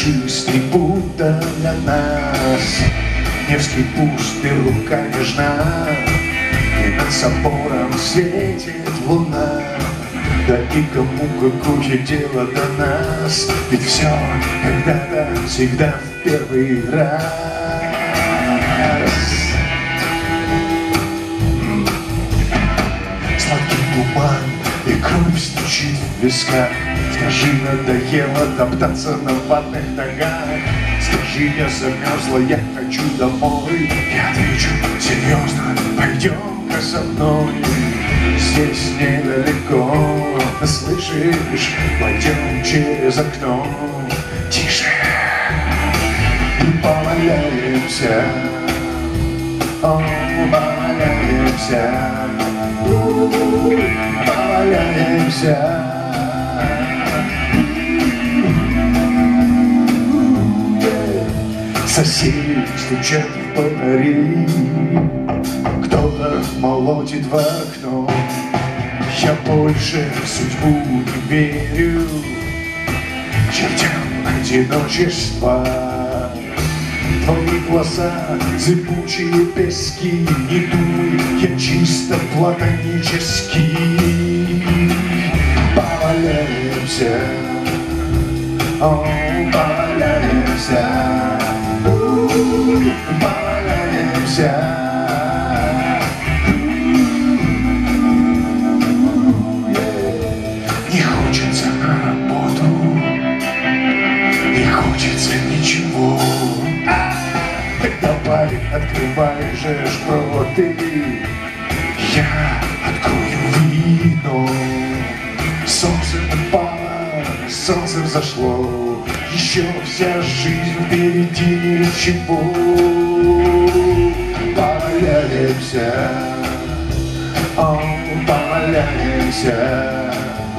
чистый будто для нас. Невский пуст и рука нежна, и над собором светит луна. Да и кому какое дело до нас, ведь все когда-то, всегда в первый раз. Сладкий туман и кровь стучит в висках. Скажи, надоело топтаться на ватных ногах. Скажи, я замерзла, я хочу домой. Я отвечу серьезно, пойдем-ка со мной. Здесь недалеко, слышишь, пойдем через окно. Тише, и поваляемся, о, поваляемся, поваляемся. Соседи стучат в фонари, кто-то молотит в окно. Я больше в судьбу не верю, чертям одиночества. Твои глаза, зыбучие пески, не думай, я чисто платонический. Поваляемся, о, поваляемся, поваляемся. Не хочется на работу, не хочется ничего. Так давай, открывай же шпроты, я открою вино. Солнце упало, солнце взошло, еще вся жизнь впереди, ничего. Поваляемся, о, поваляемся,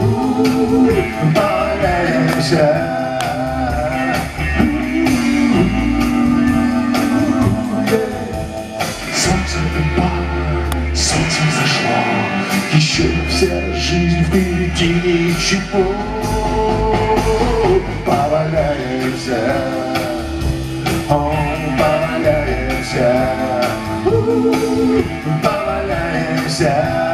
поваляемся. Солнце упало, солнце взошло, еще вся жизнь впереди, ничего. Поваляемся, о, поваляемся, поваляемся.